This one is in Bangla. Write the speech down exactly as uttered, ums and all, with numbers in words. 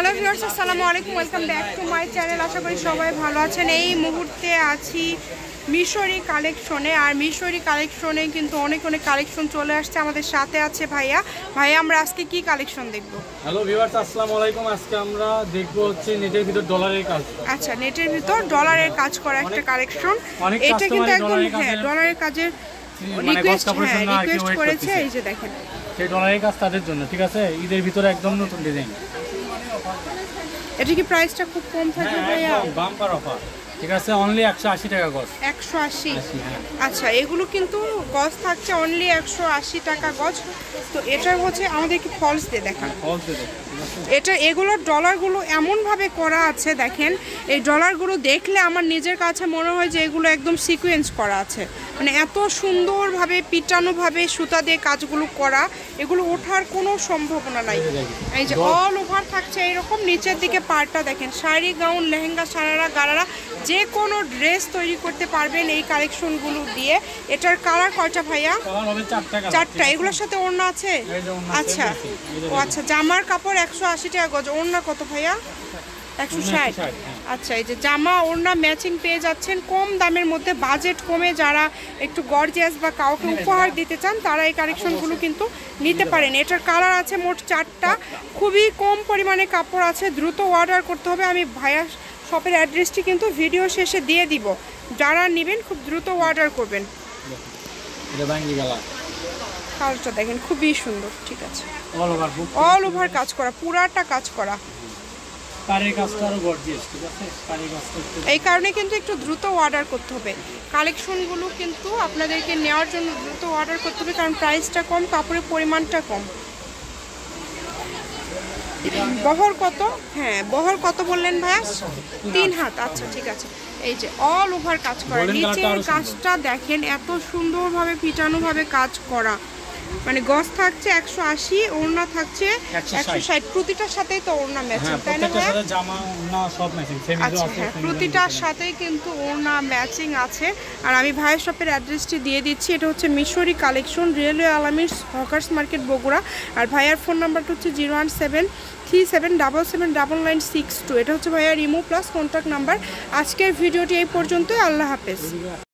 হ্যালো ভিউয়ার্স, আসসালামু আলাইকুম, welcome back to my channel. আশা করি সবাই ভালো আছেন। এই মুহূর্তে আছি মিশরি কালেকশনে, আর মিশরি কালেকশনে কিন্তু অনেক অনেক কালেকশন চলে আসছে। আমাদের সাথে আছে ভাইয়া। ভাইয়া, আমরা আজকে কি কালেকশন দেখব? হ্যালো ভিউয়ার্স, আসসালামু আলাইকুম। আজকে আমরা দেখব হচ্ছে নেটের ভিতর ডলারের কাজ। আচ্ছা, নেটের ভিতর ডলারের কাজ করা একটা কালেকশন। এটা কিন্তু একদম হ্যাঁ ডলারের কাজের রিকোয়েস্ট হ্যাঁ রিকোয়েস্ট করেছে। এই যে দেখেন, সেই ডলারের কাজ তাদের জন্য, ঠিক আছে? ঈদের ভিতরে একদম নতুন ডিজাইন। এটা কি প্রাইসটা খুব কম থাকবে ভাইয়া? বাম্পার অফার, ঠিক আছে? অনলি একশো আশি টাকা গজ। একশো আশি? আচ্ছা, এগুলো কিন্তু গজ থাকছে অনলি একশো আশি টাকা গজ। তো এটা হচ্ছে আমাদেরকে ফলস দিয়ে দেখান। ফলস দিয়ে দেখান। এটা এগুলোর ডলারগুলো এমনভাবে করা আছে, দেখেন এই ডলারগুলো দেখলে আমার নিজের কাছে মনে হয় যে এগুলো একদম সিকোয়েন্স করা আছে। মানে এত সুন্দরভাবে পিটানোভাবে সুতা দিয়ে কাজগুলো করা, এগুলো ওঠার কোনো সম্ভাবনা নাই। এই যে অল ওভার থাকছে এইরকম। নিচের দিকে পাড়টা দেখেন, শাড়ি, গাউন, লেহেঙ্গা, সারারা, গারারা যে কোনো ড্রেস তৈরি করতে পারবেন এই কালেকশনগুলো দিয়ে। এটার কালার কয়টা ভাইয়া? চারটা। এগুলোর সাথে ওড়না আছে? আচ্ছা ও আচ্ছা, জামার কাপড় একশো আশি টাকা গজ। ওড়না কত ভাইয়া? একশো ষাট। আচ্ছা, এই যে জামা ওড়না ম্যাচিং পেয়ে যাচ্ছেন কম দামের মধ্যে। বাজেট কমে যারা একটু গর্জিয়াস বা কাউকে উপহার দিতে চান তারা এই কালেকশনগুলো কিন্তু নিতে পারেন। এটার কালার আছে মোট চারটা। খুবই কম পরিমাণে কাপড় আছে, দ্রুত অর্ডার করতে হবে। আমি ভাইয়া শপের অ্যাড্রেসটি কিন্তু ভিডিও শেষে দিয়ে দিব, যারা নেবেন খুব দ্রুত অর্ডার করবেন। কালারটা দেখেন খুবই সুন্দর, ঠিক আছে? অল ওভার কাজ করা, পুরাটা কাজ করা। এই কারণে কিন্তু একটু দ্রুত অর্ডার করতে হবে। কালেকশনগুলো কিন্তু আপনাদেরকে নেওয়ার জন্য দ্রুত অর্ডার করতে হবে, কারণ প্রাইসটা কম, কাপড়ের পরিমাণটা কম। বহর কত? হ্যাঁ, বহর কত বললেন ভাইয়া? তিন হাত। আচ্ছা, ঠিক আছে। এই যে অল ওভার কাজ করা, নিচের কাজটা দেখেন এত সুন্দরভাবে পিটানোভাবে কাজ করা। মানে গজ থাকছে একশো আশি, ওড়না থাকছে একশো ষাট। প্রতিটার সাথেই তো ওড়না ম্যাচিং, তাই না ভাইয়া? আচ্ছা হ্যাঁ, প্রতিটার সাথেই কিন্তু ওড়না ম্যাচিং আছে। আর আমি ভাইয়ের শপের অ্যাড্রেসটি দিয়ে দিচ্ছি। এটা হচ্ছে মিশরি কালেকশন, রেলওয়ে আলামির হকার্স মার্কেট, বগুড়া। আর ভাইয়ার ফোন নাম্বারটা হচ্ছে zero one seven three seven double seven double nine six two. এটা হচ্ছে ভাইয়ার ইমো প্লাস কন্ট্যাক্ট নাম্বার। আজকের ভিডিওটি এই পর্যন্তই। আল্লাহ হাফেজ।